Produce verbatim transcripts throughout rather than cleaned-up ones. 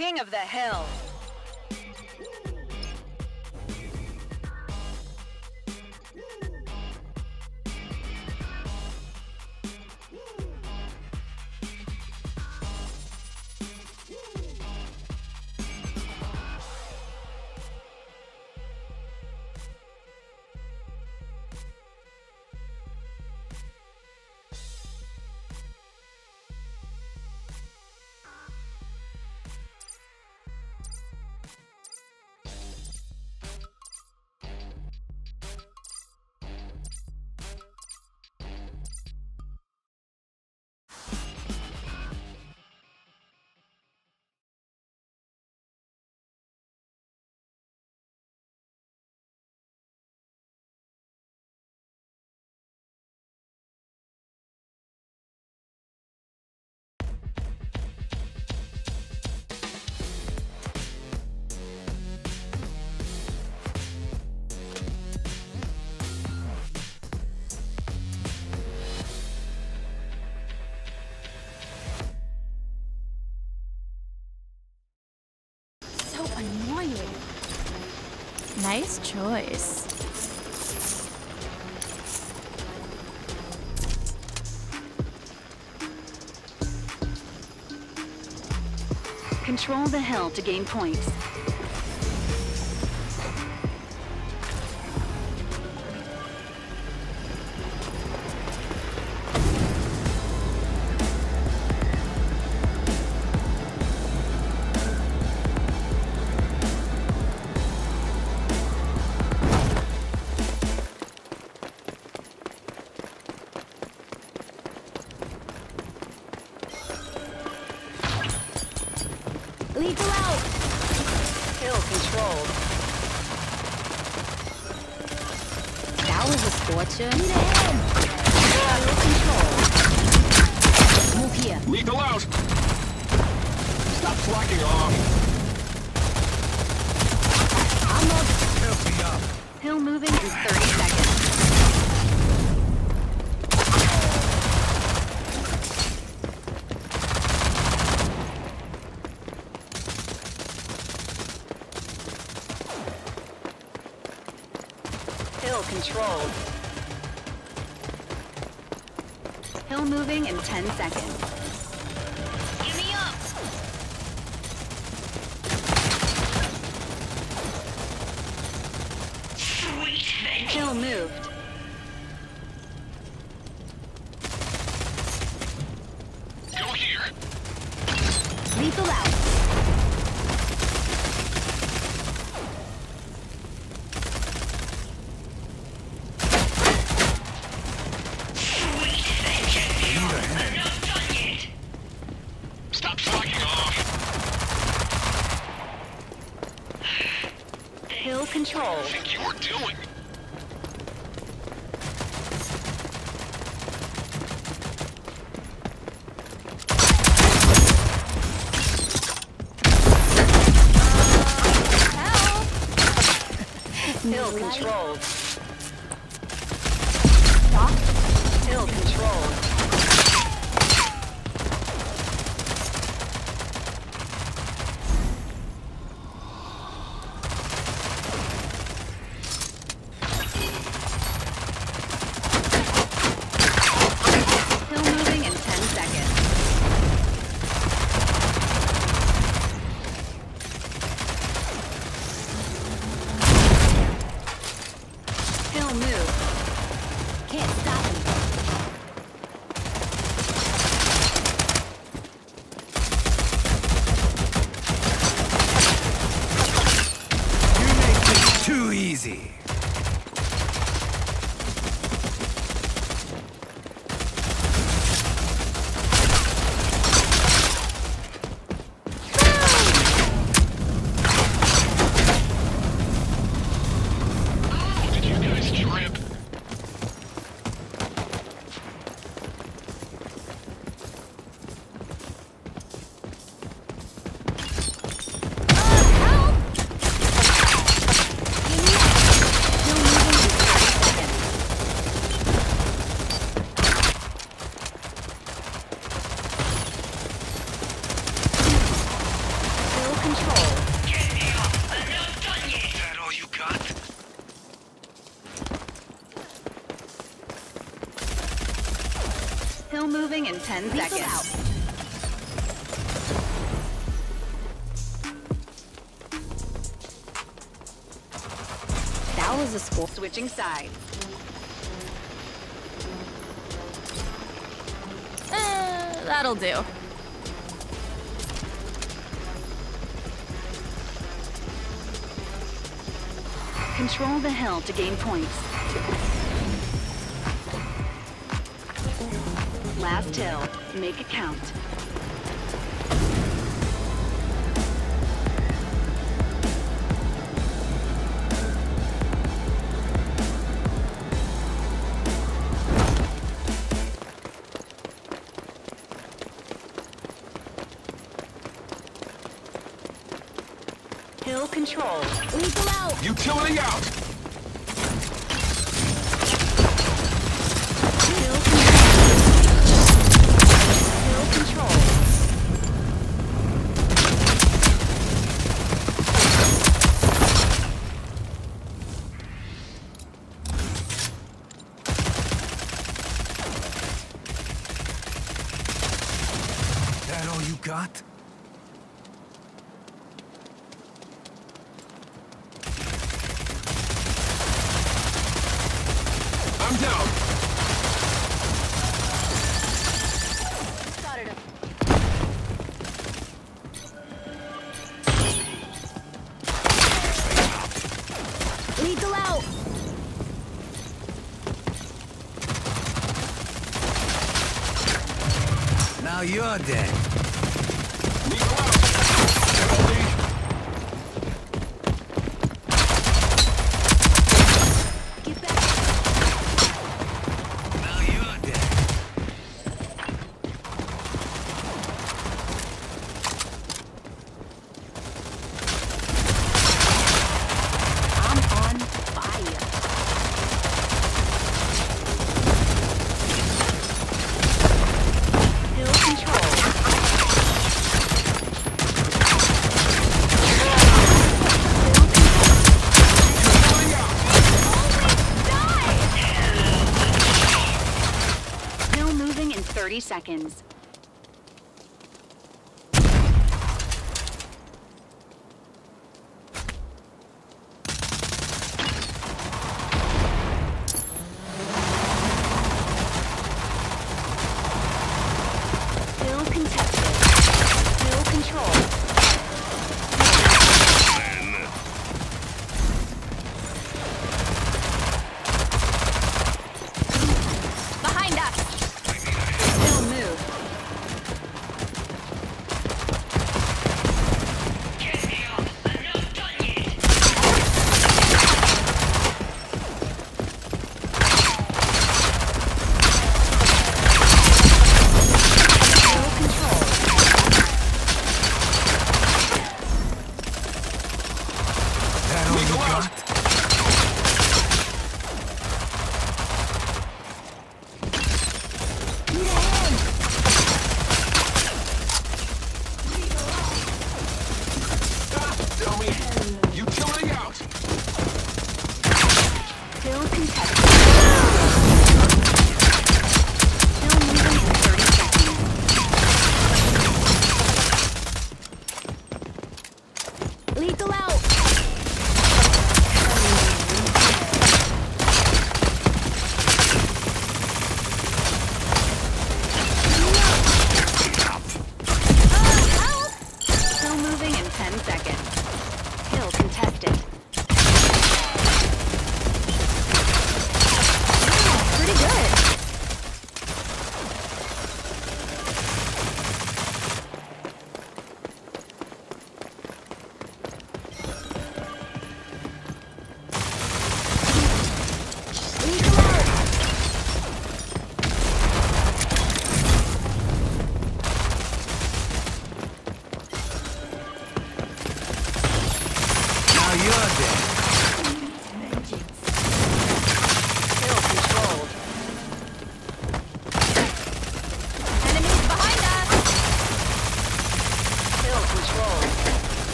king of the hill. Annoying. Nice choice. Control the hill to gain points. Lethal out! Hill controlled. That was a scorcher. Need Hill controlled. Move here. Lethal out! Stop slacking off! I'm not. Help me up! Hill moving in thirty seconds. Hill controlled. Hill moving in ten seconds. Give me up! Sweet thing. Hill moved. Go here! Lethal out. Stop slacking off! Hill controlled. What do you think you're doing? Hill controlled. Stop. Hill controlled. Hill moving in ten seconds. Hill move. Can't stop him. ten Lethal seconds. out. That was a score. Switching sides. Eh, that'll do. Control the hill to gain points. Last hill. Make it count. Hill control. Lethal out. Utility out. Hill control. Hill control. That all you got? I'm down. Started him. Lethal out. Now you're dead. Lethal out. Penalty. Get back. Now you're dead. I'm on fire. Hill control. Utility out. Hill moving in thirty seconds. Hill contested. Hill control. Behind us. Hill move.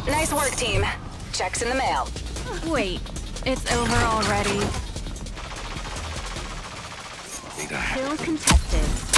Nice work, team. Checks in the mail. Wait, it's over already. Need a Still contested.